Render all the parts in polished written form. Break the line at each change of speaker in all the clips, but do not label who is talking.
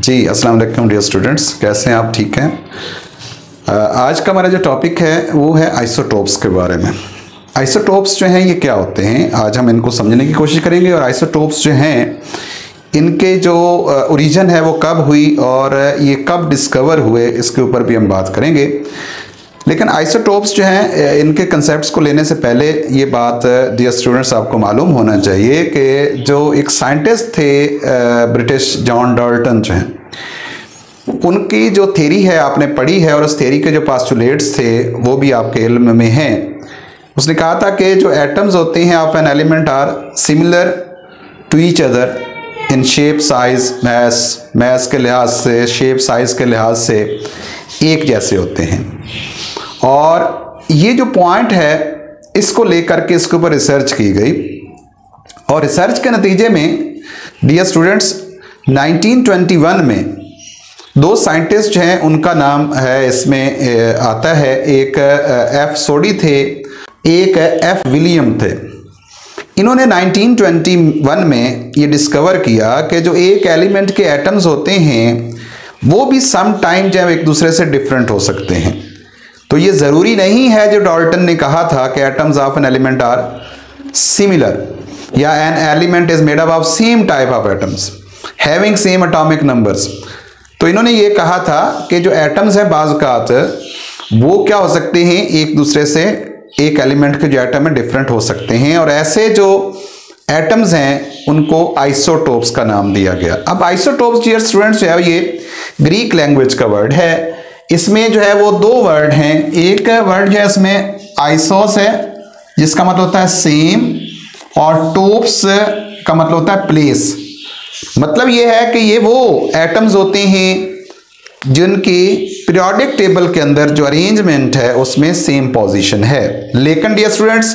जी अस्सलाम वालेकुम dear students, कैसे हैं आप? ठीक हैं। आज का हमारा जो टॉपिक है वो है आइसोटोप्स के बारे में। आइसोटोप्स जो हैं ये क्या होते हैं, आज हम इनको समझने की कोशिश करेंगे। और आइसोटोप्स जो हैं इनके जो ओरिजिन है वो कब हुई और ये कब डिस्कवर हुए, इसके ऊपर भी हम बात करेंगे। लेकिन आइसोटोप्स जो हैं इनके कंसेप्ट्स को लेने से पहले ये बात डियर स्टूडेंट्स आपको मालूम होना चाहिए कि जो एक साइंटिस्ट थे ब्रिटिश जॉन डाल्टन जो हैं, उनकी जो थ्योरी है आपने पढ़ी है और उस थ्योरी के जो पास्टुलेट्स थे वो भी आपके इल्म में हैं। उसने कहा था कि जो एटम्स होते हैं of an element are similar to each other in shape, size, mass के लिहाज से, शेप साइज के लिहाज से एक जैसे होते हैं। और ये जो पॉइंट है इसको लेकर के इसके ऊपर रिसर्च की गई और रिसर्च के नतीजे में डियर स्टूडेंट्स 1921 में दो साइंटिस्ट जो हैं उनका नाम है इसमें आता है, एक एफ सोडी थे, एक एफ विलियम थे। इन्होंने 1921 में ये डिस्कवर किया कि जो एक एलिमेंट के एटम्स होते हैं वो भी सम टाइम जो एक दूसरे से डिफरेंट हो सकते हैं। तो ये ज़रूरी नहीं है जो डाल्टन ने कहा था कि atoms of an element are similar या an element is made up of same type of atoms having same atomic numbers. तो इन्होंने ये कहा था कि जो एटम्स हैं बाज़ औक़ात वो क्या हो सकते हैं, एक दूसरे से एक एलिमेंट के जो एटम है डिफरेंट हो सकते हैं। और ऐसे जो एटम्स हैं उनको आइसोटोप्स का नाम दिया गया। अब आइसोटोप्स डियर स्टूडेंट्स जो है ये ग्रीक लैंग्वेज का वर्ड है। इसमें जो है वो दो वर्ड हैं। एक वर्ड जो है इसमें आइसोस है जिसका मतलब होता है सेम, और टोप्स का मतलब होता है प्लेस। मतलब ये है कि ये वो एटम्स होते हैं जिनकी पीरियोडिक टेबल के अंदर जो अरेंजमेंट है उसमें सेम पोजीशन है। लेकिन डियर स्टूडेंट्स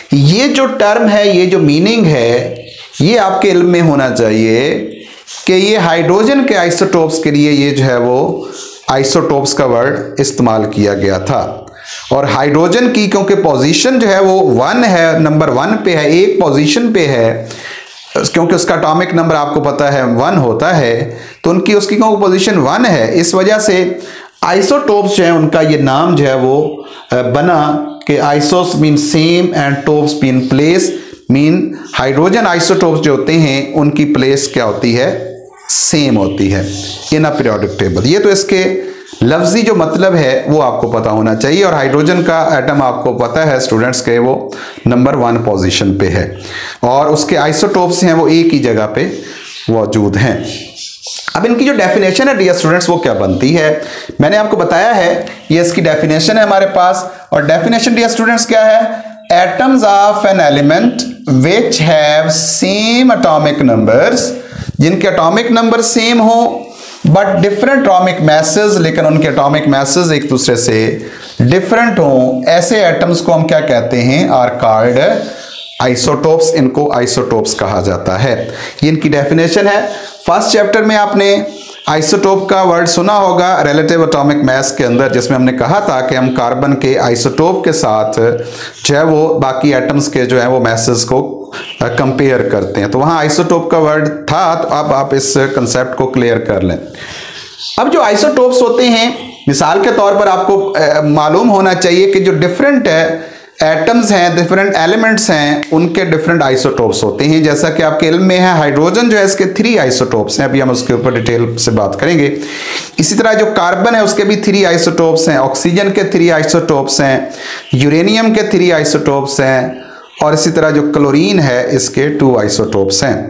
ये जो टर्म है, ये जो मीनिंग है, ये आपके इल्म में होना चाहिए कि ये हाइड्रोजन के आइसोटोप्स के लिए ये जो है वो आइसोटोप्स का वर्ड इस्तेमाल किया गया था। और हाइड्रोजन की क्योंकि पोजीशन जो है वो 1 है, नंबर 1 पे है, एक पोजीशन पे है, क्योंकि उसका एटॉमिक नंबर आपको पता है 1 होता है, तो उनकी उसकी क्योंकि पोजीशन 1 है, इस वजह से आइसोटोप्स जो है उनका ये नाम जो है वो बना कि isos mean same and topos mean place. Mean hydrogen isotopes जो होते हैं उनकी प्लेस क्या होती है, सेम होती है इन अ पीरियोडिक टेबल। ये तो इसके लफ्जी जो मतलब है वो आपको पता होना चाहिए। और हाइड्रोजन का एटम आपको पता है स्टूडेंट्स के वो नंबर 1 पोजीशन पे है और उसके आइसोटोप्स हैं वो एक ही जगह पे मौजूद हैं। अब इनकी जो डेफिनेशन है डियर स्टूडेंट्स वो क्या बनती है, मैंने आपको बताया है, ये इसकी डेफिनेशन है हमारे पास। और डेफिनेशन डियर स्टूडेंट्स क्या है, atoms of an element which have same atomic numbers, जिनके एटॉमिक नंबर सेम हो बट डिफरेंट एटॉमिक मैसेज, लेकिन उनके एटॉमिक मैसेज एक दूसरे से डिफरेंट हो, ऐसे एटम्स को हम क्या कहते हैं, आर कॉल्ड आइसोटोप्स। इनको आइसोटोप्स कहा जाता है। ये इनकी डेफिनेशन है। फर्स्ट चैप्टर में आपने आइसोटोप का वर्ड सुना होगा रिलेटिव एटॉमिक मास के अंदर, जिसमें हमने कहा था कि हम कार्बन के आइसोटोप के साथ जो है वो बाकी एटम्स के जो है वो मैसेज को कंपेयर करते हैं। तो वहाँ आइसोटोप का वर्ड था, तो अब आप इस कंसेप्ट को क्लियर कर लें। अब जो आइसोटोप्स होते हैं, मिसाल के तौर पर आपको मालूम होना चाहिए कि जो डिफरेंट एटम्स हैं, डिफरेंट एलिमेंट्स हैं, उनके डिफरेंट आइसोटोप्स होते हैं। जैसा कि आपके इल्म में है हाइड्रोजन जो है इसके 3 आइसोटोप्स हैं, अभी हम उसके ऊपर डिटेल से बात करेंगे। इसी तरह जो कार्बन है उसके भी 3 आइसोटोप्स हैं, ऑक्सीजन के 3 आइसोटोप्स हैं, यूरेनियम के 3 आइसोटोप्स हैं, और इसी तरह जो क्लोरीन है इसके 2 आइसोटोप्स हैं।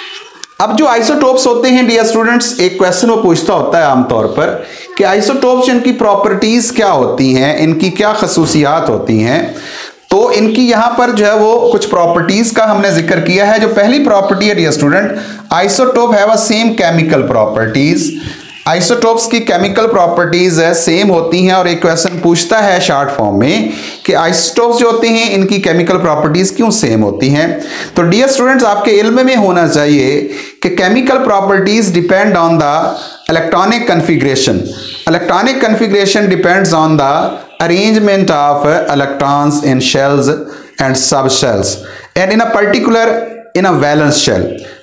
अब जो आइसोटोप्स होते हैं डियर स्टूडेंट्स, एक क्वेश्चन वो पूछता होता है आमतौर पर कि आइसोटोप्स इनकी प्रॉपर्टीज क्या होती हैं, इनकी क्या खसूसियात होती हैं। तो इनकी यहाँ पर जो है वो कुछ प्रॉपर्टीज का हमने जिक्र किया है। जो पहली प्रॉपर्टी है dear student, isotope have a same chemical properties. Isotopes की केमिकल प्रॉपर्टीज सेम होती हैं। और एक क्वेश्चन पूछता है शॉर्ट फॉर्म में कि आइसोटोप्स जो होते हैं इनकी केमिकल प्रॉपर्टीज क्यों सेम होती हैं। तो डियर स्टूडेंट्स आपके इल्म में होना चाहिए कि chemical properties depend on the electronic configuration. Electronic configuration depends on the arrangement of electrons in shells and subshells and in a particular in a valence shell.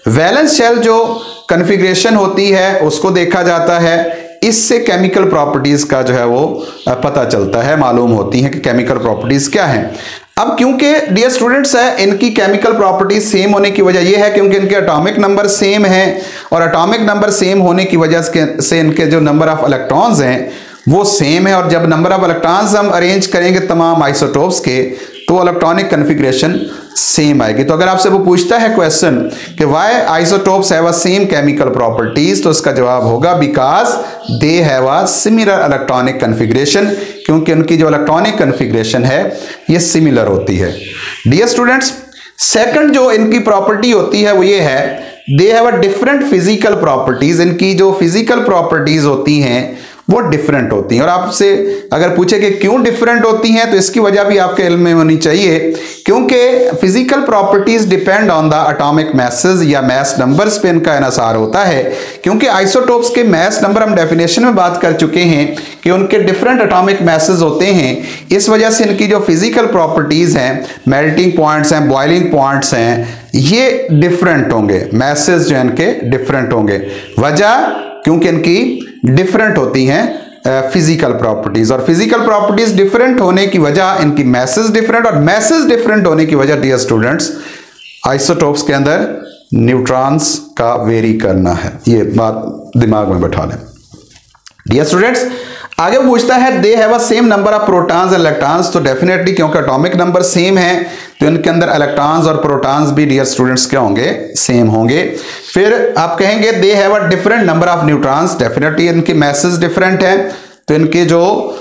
Valence shell जो configuration होती है उसको देखा जाता है, इससे केमिकल प्रॉपर्टीज का जो है वो पता चलता है, मालूम होती है कि केमिकल प्रॉपर्टीज क्या हैं। अब क्योंकि डियर स्टूडेंट्स है इनकी केमिकल प्रॉपर्टीज सेम होने की वजह यह है क्योंकि इनके एटॉमिक नंबर सेम है, और एटॉमिक नंबर सेम होने की वजह से इनके जो नंबर ऑफ इलेक्ट्रॉन्स हैं वो सेम है, और जब नंबर ऑफ इलेक्ट्रॉन्स हम अरेंज करेंगे तमाम आइसोटोप्स के तो इलेक्ट्रॉनिक कन्फिग्रेशन सेम आएगी। तो अगर आपसे वो पूछता है क्वेश्चन कि why isotopes have a same chemical properties, तो इसका जवाब होगा because they have a similar electronic configuration, क्योंकि उनकी जो इलेक्ट्रॉनिक कन्फिग्रेशन है ये सिमिलर होती है। डियर स्टूडेंट्स, सेकंड जो इनकी प्रॉपर्टी होती है वो ये है they have a different physical properties. इनकी जो फिजिकल प्रॉपर्टीज होती हैं वो डिफरेंट होती हैं, और आपसे अगर पूछे कि क्यों डिफरेंट होती हैं तो इसकी वजह भी आपके इल्म में होनी चाहिए, क्योंकि physical properties depend on the atomic masses या मैस नंबर्स पे इनका इन्हिसार होता है। क्योंकि आइसोटोप्स के मैस नंबर हम डेफिनेशन में बात कर चुके हैं कि उनके डिफरेंट एटॉमिक मैसेस होते हैं, इस वजह से इनकी जो फिजिकल प्रॉपर्टीज हैं, मेल्टिंग पॉइंट्स हैं, बॉइलिंग पॉइंट्स हैं, ये डिफरेंट होंगे, मैसेज जो इनके डिफरेंट होंगे। वजह क्योंकि इनकी डिफरेंट होती हैं फिजिकल प्रॉपर्टीज, और फिजिकल प्रॉपर्टीज डिफरेंट होने की वजह इनकी मैसेज डिफरेंट, और मैसेज डिफरेंट होने की वजह डियर स्टूडेंट्स आइसोटोप्स के अंदर न्यूट्रॉन्स का वेरी करना है। ये बात दिमाग में बैठा लें। डियर स्टूडेंट्स, आगे पूछता है they have a same number of protons and electrons, तो डेफिनेटली क्योंकि एटॉमिक नंबर सेम है तो इनके अंदर इलेक्ट्रॉन्स और प्रोटॉन्स भी डियर स्टूडेंट्स क्या होंगे, सेम होंगे। फिर आप कहेंगे they have a different number of neutrons, definitely इनकी मैसेज डिफरेंट है, तो इनके जो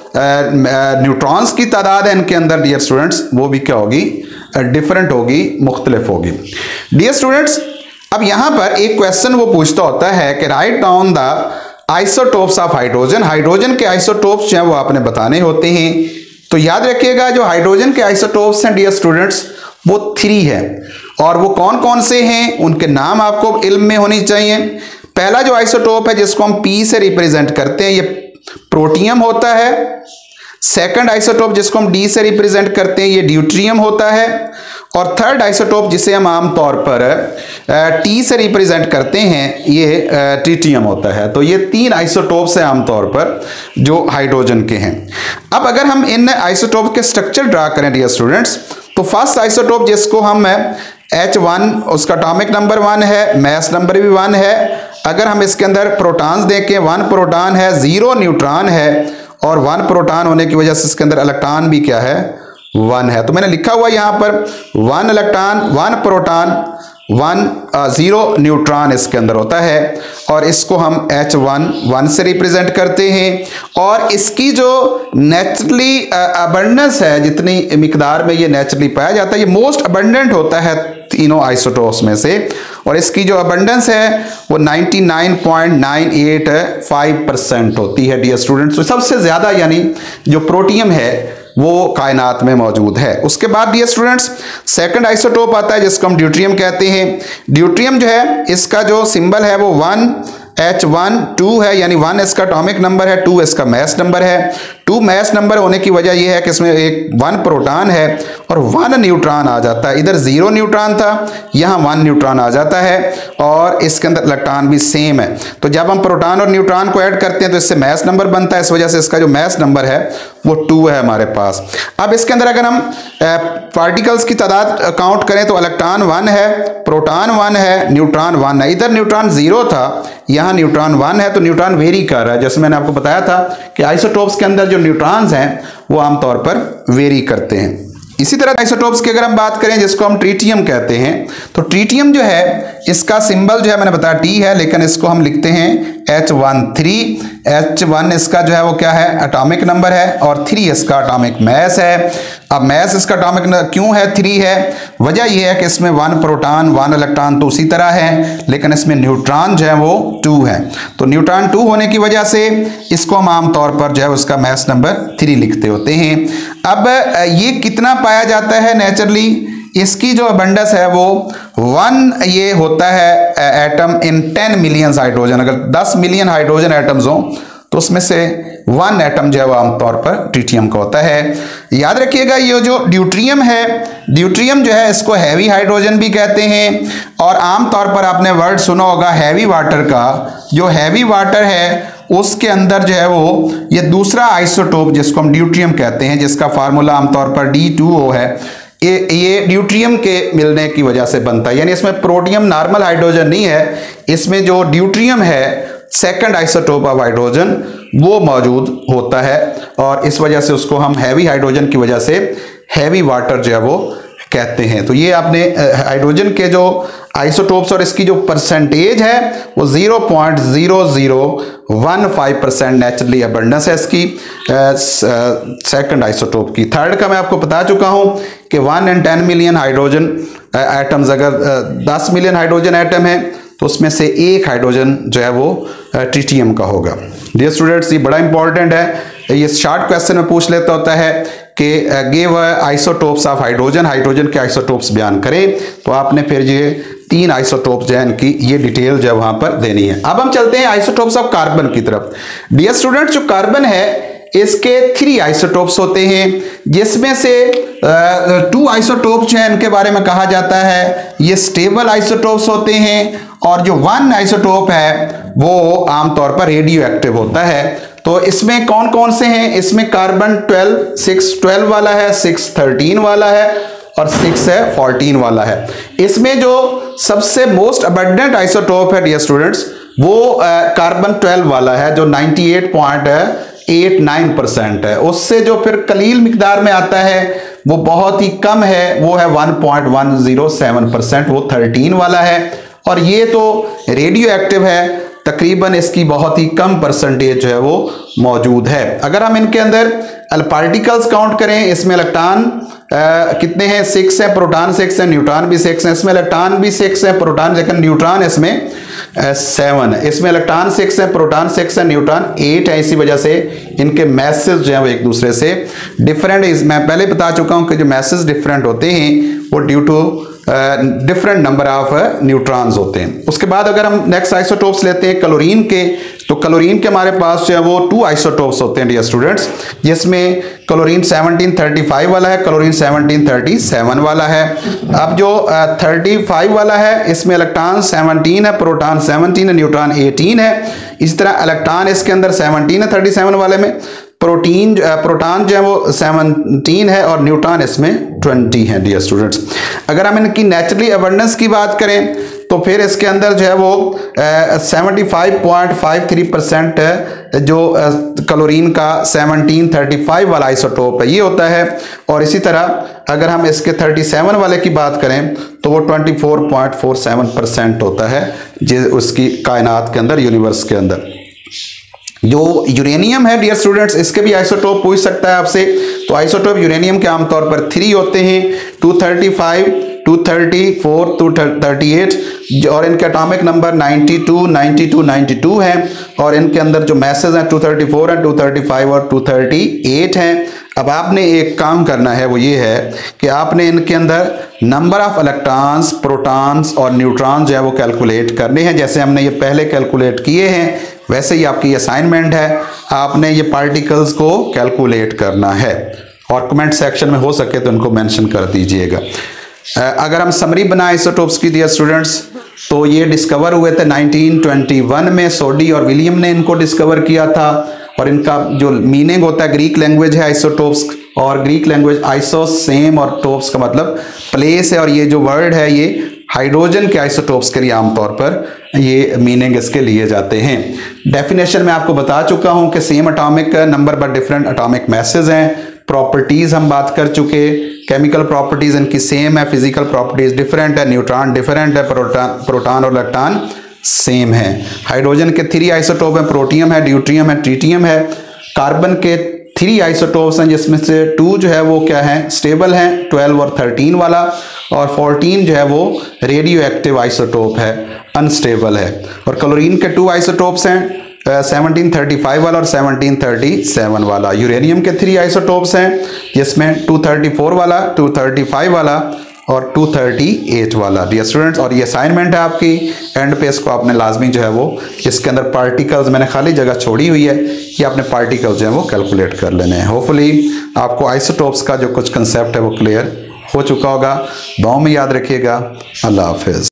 न्यूट्रॉन्स की तादाद है इनके अंदर डियर स्टूडेंट्स वो भी क्या होगी, डिफरेंट होगी, मुख्तलिफ होगी। डियर स्टूडेंट्स, अब यहां पर एक क्वेश्चन वो पूछता होता है कि write down the isotopes of hydrogen. Hydrogen के आइसोटोप्स जो है वो आपने बताने होते हैं, तो याद रखिएगा जो हाइड्रोजन के आइसोटोप्स हैं डियर स्टूडेंट्स वो 3 है, और वो कौन कौन से हैं उनके नाम आपको इल्म में होनी चाहिए। पहला जो आइसोटोप है जिसको हम P से रिप्रेजेंट करते हैं ये प्रोटियम होता है। सेकंड आइसोटोप जिसको हम D से रिप्रेजेंट करते हैं ये ड्यूट्रियम होता है, और थर्ड आइसोटोप जिसे हम आमतौर पर T से रिप्रेजेंट करते हैं ये ट्रिटियम होता है। तो ये 3 आइसोटोप्स हैं आमतौर पर जो हाइड्रोजन के हैं। अब अगर हम इन आइसोटोप के स्ट्रक्चर ड्रा करें डियर स्टूडेंट्स, तो फर्स्ट आइसोटोप जिसको हम H1 उसका एटॉमिक नंबर 1 है, मैस नंबर भी 1 है। अगर हम इसके अंदर प्रोटॉन्स देखें 1 प्रोटॉन है, 0 न्यूट्रॉन है, और 1 प्रोटॉन होने की वजह से इसके अंदर इलेक्ट्रॉन भी क्या है, 1 है। तो मैंने लिखा हुआ यहां पर 1 इलेक्ट्रॉन, 1 प्रोटॉन, 0 न्यूट्रॉन इसके अंदर होता है, और इसको हम H1 से रिप्रेजेंट करते हैं। और इसकी जो नेचुरली अबंडेंस है, जितनी मिकदार में ये नेचुरली पाया जाता है, ये मोस्ट अबंडेंट होता है तीनों आइसोटोप्स में से, और इसकी जो अबंडेंस है वो 99.985% होती है डियर स्टूडेंट्स। तो सबसे ज्यादा यानी जो प्रोटियम है वो कायनात में मौजूद है। उसके बाद डियर स्टूडेंट्स सेकंड आइसोटोप आता है जिसको हम ड्यूट्रियम कहते हैं। ड्यूट्रियम जो है इसका जो सिंबल है वो 1H12 है, यानी 1 इसका एटॉमिक नंबर है, 2 इसका मैस नंबर है। 2 मैस नंबर होने की वजह यह है कि इसमें एक 1 प्रोटॉन है और 1 न्यूट्रॉन आ जाता है। इधर 0 न्यूट्रॉन था, यहाँ 1 न्यूट्रॉन आ जाता है, और इसके अंदर इलेक्ट्रॉन भी सेम है। तो जब हम प्रोटॉन और न्यूट्रॉन को ऐड करते हैं तो इससे मैस नंबर बनता है, इस वजह से इसका जो मैस नंबर है वो 2 है हमारे पास। अब इसके अंदर अगर हम पार्टिकल्स की तादाद काउंट करें तो इलेक्ट्रॉन 1 है, प्रोटॉन 1 है, न्यूट्रॉन 1 है। इधर न्यूट्रॉन 0 था, यहाँ न्यूट्रॉन 1 है, तो न्यूट्रॉन वेरी कर रहा है। जैसे मैंने आपको बताया था कि आइसोटोप्स के अंदर जो न्यूट्रॉन्स हैं वो आमतौर पर वेरी करते हैं। इसी तरह आइसोटोप्स की अगर हम बात करें जिसको हम ट्रिटियम कहते हैं, तो ट्रिटियम जो है इसका सिंबल जो है मैंने बताया T है, लेकिन इसको हम लिखते हैं H13। H1 इसका जो है वो क्या है, एटॉमिक नंबर है, और 3 इसका एटॉमिक मैस है। अब मैस इसका एटॉमिक क्यों है 3 है, वजह यह है कि इसमें 1 प्रोटॉन 1 इलेक्ट्रॉन तो उसी तरह है, लेकिन इसमें न्यूट्रॉन जो है वो 2 है। तो न्यूट्रॉन 2 होने की वजह से इसको हम आमतौर पर जो है उसका मैस नंबर 3 लिखते होते हैं। अब ये कितना पाया जाता है नेचुरली, इसकी जो अबंडेंस है वो 1 ये होता है एटम इन 10 मिलियन हाइड्रोजन। अगर 10 मिलियन हाइड्रोजन एटम्स हों तो उसमें से 1 एटम जो है वो आमतौर पर ट्रिटियम का होता है। याद रखिएगा ये जो ड्यूट्रियम है, ड्यूट्रियम जो है इसको हैवी हाइड्रोजन भी कहते हैं, और आमतौर पर आपने वर्ड सुना होगा हैवी वाटर का। जो हैवी वाटर है उसके अंदर जो है वो ये दूसरा आइसोटोप जिसको हम ड्यूट्रियम कहते हैं, जिसका फार्मूला आमतौर पर D2O है, ये ड्यूट्रियम के मिलने की वजह से बनता है। यानी इसमें प्रोटियम नॉर्मल हाइड्रोजन नहीं है, इसमें जो ड्यूट्रियम है सेकंड आइसोटोप ऑफ हाइड्रोजन वो मौजूद होता है, और इस वजह से उसको हम हैवी हाइड्रोजन की वजह से हैवी वाटर जो है वो कहते हैं। तो ये आपने हाइड्रोजन के जो आइसोटोप्स और इसकी जो परसेंटेज है वो 0.0015% नेचुरली अबंडेंस है इसकी सेकंड आइसोटोप की। थर्ड का मैं आपको बता चुका हूं कि 1 in 10 मिलियन हाइड्रोजन एटम्स, अगर 10 मिलियन हाइड्रोजन एटम है तो उसमें से 1 हाइड्रोजन जो है वो ट्रिटियम का होगा। डियर स्टूडेंट्स, ये बड़ा इंपॉर्टेंट है, ये शॉर्ट क्वेश्चन में पूछ लेता होता है कि give isotopes of hydrogen, hydrogen के आइसोटोप्स बयान करें, तो आपने फिर ये 3 आइसोटोप्स जो है इनकी ये डिटेल जो है वहां पर देनी है। अब हम चलते हैं आइसोटोप्स ऑफ कार्बन की तरफ। डियर स्टूडेंट्स, जो कार्बन है इसके 3 आइसोटोप्स होते हैं, जिसमें से 2 आइसोटोप्स जो है इनके बारे में कहा जाता है ये स्टेबल आइसोटोप्स होते हैं, और जो 1 आइसोटोप है वो आमतौर पर रेडियो एक्टिव होता है। तो इसमें कौन कौन से हैं? इसमें कार्बन 612 वाला है, 613 वाला है, और 614 वाला है। इसमें जो सबसे मोस्ट अबंडेंट आइसोटोप है डियर स्टूडेंट्स वो कार्बन 12 वाला है, जो 98.89% है। उससे जो फिर कलील मिकदार में आता है वो बहुत ही कम है, वो है 1.107%, वो 13 वाला है। और ये तो रेडियो एक्टिव है, तकरीबन इसकी बहुत ही कम परसेंटेज जो है वो मौजूद है। अगर हम इनके अंदर पार्टिकल्स काउंट करें, इसमें इलेक्ट्रॉन कितने हैं? 6 है, प्रोटॉन 6 है, न्यूट्रॉन भी 6 है। इसमें इलेक्ट्रॉन भी 6 है, प्रोटॉन, लेकिन न्यूट्रॉन इसमें 7 है। इसमें इलेक्ट्रॉन 6 है, प्रोटॉन 6 है, न्यूट्रॉन 8 है। इसी वजह से इनके मैसेज जो है वो एक दूसरे से डिफरेंट है। मैं पहले बता चुका हूं कि जो मैसेज डिफरेंट होते हैं वो due to different number of neutrons होते हैं। उसके बाद अगर हम नेक्स्ट आइसोटोप्स लेते हैं क्लोरीन के, तो क्लोरीन के हमारे पास जो है वो 2 आइसोटोप्स होते हैं डियर स्टूडेंट्स, जिसमें क्लोरीन 1735 वाला है, क्लोरीन 1737 वाला है। अब जो 35 वाला है इसमें इलेक्ट्रॉन 17 है, प्रोटॉन 17 है, न्यूट्रॉन 18 है। इस तरह इलेक्ट्रॉन इसके अंदर 17 है 37 वाले में, प्रोटॉन जो है वो 17 है, और न्यूट्रॉन इसमें 20 है डियर स्टूडेंट्स। अगर हम इनकी नेचुरली अबंडेंस की बात करें तो फिर इसके अंदर जो है वो 75.53% जो क्लोरीन का 1735 वाला आइसोटोप है ये होता है। और इसी तरह अगर हम इसके 37 वाले की बात करें तो वो 24.47% होता है उसकी कायनात के अंदर, यूनिवर्स के अंदर। जो यूरेनियम है डियर स्टूडेंट्स, इसके भी आइसोटोप पूछ सकता है आपसे। तो आइसोटोप यूरेनियम के आमतौर पर 3 होते हैं, 235, 234, 238, और इनके एटॉमिक नंबर 92, 92, 92 है। और इनके अंदर जो मैसेज हैं 234 है, 235 और 238 हैं। अब आपने एक काम करना है, वो ये है कि आपने इनके अंदर नंबर ऑफ इलेक्ट्रॉन्स, प्रोटॉन्स और न्यूट्रॉन्स जो है वो कैलकुलेट करने हैं, जैसे हमने ये पहले कैलकुलेट किए हैं वैसे ही आपकी असाइनमेंट है, आपने ये पार्टिकल्स को कैलकुलेट करना है, और कमेंट सेक्शन में हो सके तो इनको मेंशन कर दीजिएगा। अगर हम समरी बनाएं आइसोटोप्स की डियर स्टूडेंट्स, तो ये डिस्कवर हुए थे 1921 में, सोडी और विलियम ने इनको डिस्कवर किया था। और इनका जो मीनिंग होता है, ग्रीक लैंग्वेज है आइसोटोप्स, और ग्रीक लैंग्वेज आइसोस सेम, और टोप्स का मतलब प्लेस है, और ये जो वर्ड है ये हाइड्रोजन के आइसोटोप्स के लिए आमतौर पर ये मीनिंग इसके लिए जाते हैं। डेफिनेशन में आपको बता चुका हूं कि same atomic number but different atomic masses हैं। प्रॉपर्टीज हम बात कर चुके, केमिकल प्रॉपर्टीज इनकी सेम है, फिजिकल प्रॉपर्टीज डिफरेंट है, न्यूट्रॉन डिफरेंट है, प्रोटॉन और इलेक्ट्रॉन सेम है। हाइड्रोजन के 3 आइसोटोप हैं, प्रोटियम है, ड्यूट्रियम है, ट्रिटियम है। कार्बन के 3 आइसोटोप्स हैं, जिसमें से 2 जो है वो क्या है, स्टेबल हैं, 12 और 13 वाला, और 14 जो है वो रेडियो एक्टिव आइसोटोप है, अनस्टेबल है। और क्लोरीन के 2 आइसोटोप्स हैं, 1735 वाला और 1737 वाला। यूरेनियम के 3 आइसोटोप्स हैं, जिसमें 234 वाला, 235 वाला और 238 वाला डियर स्टूडेंट्स। और ये असाइनमेंट है आपकी, एंड पे इसको आपने लाजमी जो है वो इसके अंदर पार्टिकल्स, मैंने खाली जगह छोड़ी हुई है, ये आपने पार्टिकल्स जो है वो कैलकुलेट कर लेने हैं। होपफुली आपको आइसोटोप्स का जो कुछ कंसेप्ट है वो क्लियर हो चुका होगा। दुआओं में याद रखिएगा। अल्लाह हाफिज़।